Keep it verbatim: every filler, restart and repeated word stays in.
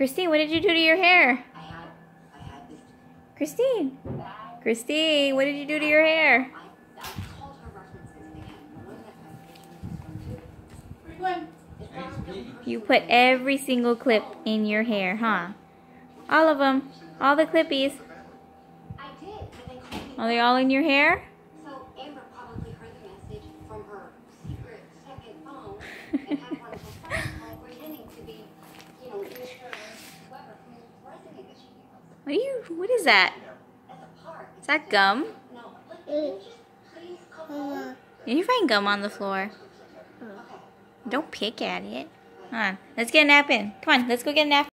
Christine, what did you do to your hair? Christine. Christine, what did you do to your hair? You put every single clip in your hair, huh? All of them. All the clippies. Are they all in your hair? So Amber probably heard the message from her secret second phone and had one of her friends call pretending to be, you know, Mister Weber from the president that she knows. What are you, what is that? At the park. Is that gum? No, but can you just please come home? You find gum on the floor. Okay. Don't pick at it. Come on, let's get a nap in. Come on, let's go get a nap.